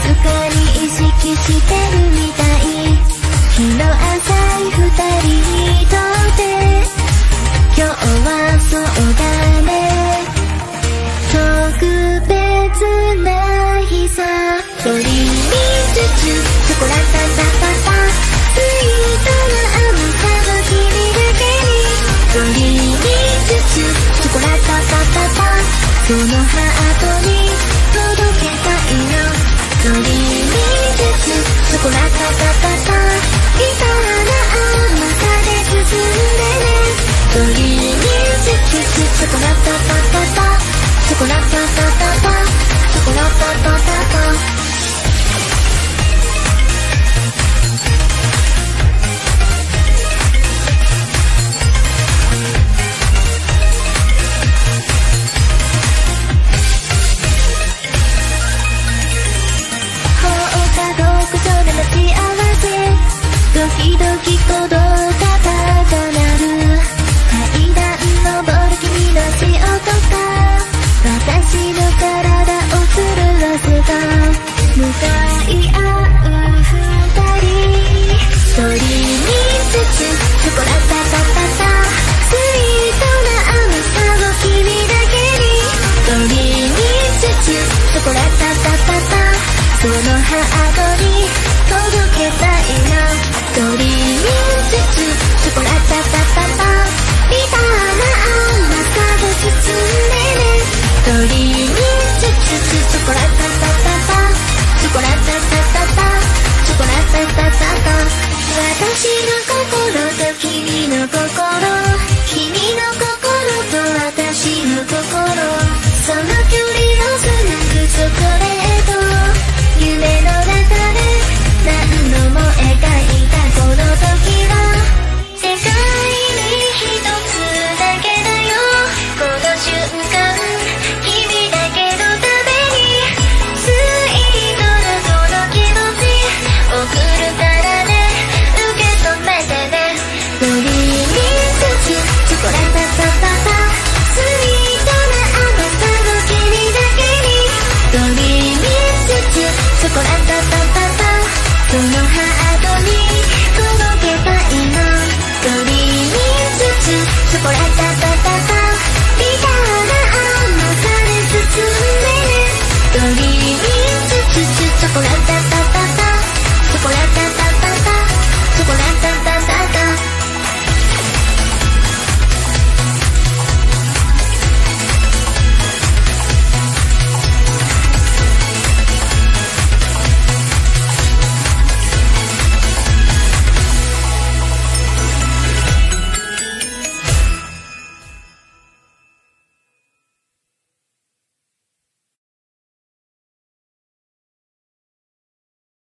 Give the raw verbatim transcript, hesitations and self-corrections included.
ずかに意識してるみたい。日の浅い二人にとって今日はそうだね、特別な日さ。ドリーミーチュチュチョコラタタタタ、スイートな甘さの君だけに。ドリーミーチュチュチョコラタタタタ、そのハートに届けたいの。ドリーミーチュチュチョコラタタタタ、ビターな甘さで包んでね。ドリーミーチュチュチュチョコラタタタタ、チョコラタタタタ、チョコラタタタタ。ドキドキ鼓動が高鳴る、階段登る君の足音が私の体を震わせた。向かい合う二人、ドリーミーチュチュチョコラタタタタ、スイートな甘さを君だけに。ドリーミーチュチュチョコラタタタタ、そのハートに届けたいな。ドリーミーチュチュチョコラタタ